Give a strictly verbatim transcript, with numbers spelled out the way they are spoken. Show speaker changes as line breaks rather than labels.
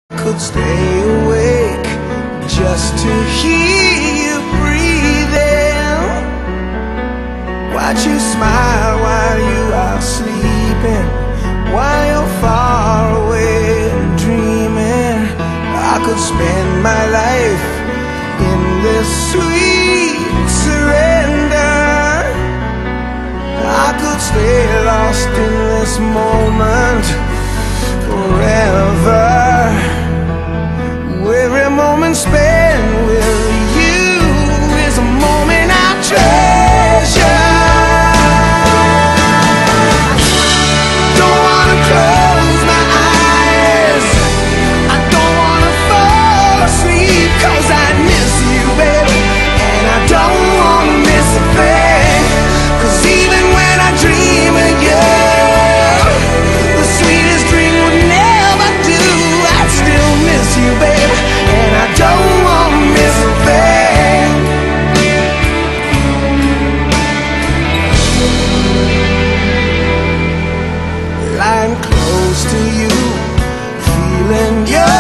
Could stay awake just to hear you breathing, watch you smile while you are sleeping, while you're far away and dreaming. I could spend my life in this sweet surrender. I could stay lost in this moment forever. Every moment spent with you is a moment I treasure. Don't wanna close my eyes, I don't wanna fall asleep, 'cause I miss you, baby, and I don't wanna miss a thing. 'Cause even when I dream of you, the sweetest dream would never do. I'd still miss you, baby, and I don't wanna miss a thing. Lying close to you, feeling your